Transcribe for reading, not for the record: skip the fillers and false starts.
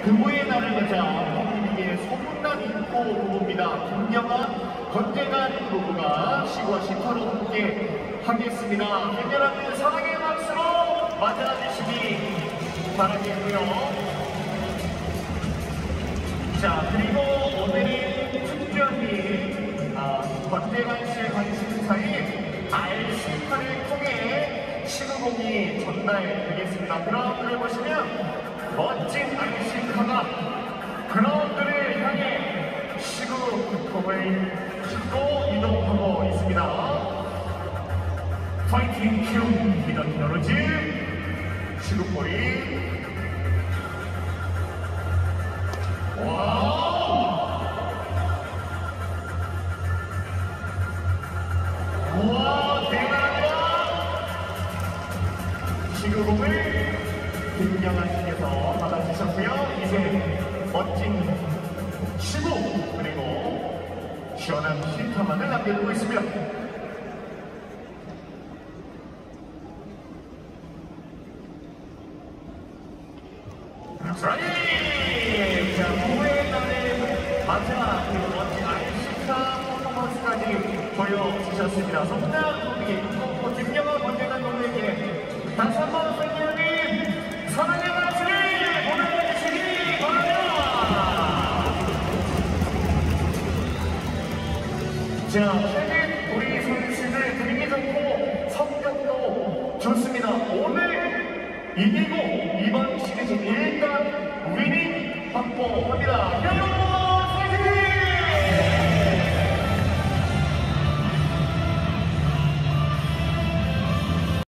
금호의 날을 맞아 국민에게 소문난 인포 부부입니다. 김경환, 권재관 부부가 시구와 시터로 함께 하겠습니다. 팬여러분 사랑의 박수로 맞아주시기 바라겠고요. 자, 그리고 오늘은 특별히 권재관 씨의 관심사인 RC카를 통해 시구공이 전달되겠습니다. 그라운드를 보시면 멋진 RC카가 그라운드를 향해 시구공을 싣고 이동하고 있습니다. 파이팅 큐 미더 테너로즈 시구볼이 우와 대단합니다. 시구공을 김경환 씨께서 받아주셨고요. 이제 멋진 시구 그리고 시원한 쉼터만을 남겨두고 있습니다. 자, 후회 날에 맞아 그 멋진 RC카 퍼포먼스까지 보여주셨습니다. 소문난 분에게 김경환 권재관 분에게 다시 한번 팬여러분 사랑의 박수를 보내주시기 바랍니다. 자, 최근 우리 선수들 분위기 좋고 성격도 좋습니다. 오늘 이기고 이번 시리즈 일단 위닝 확보합니다. 여러분!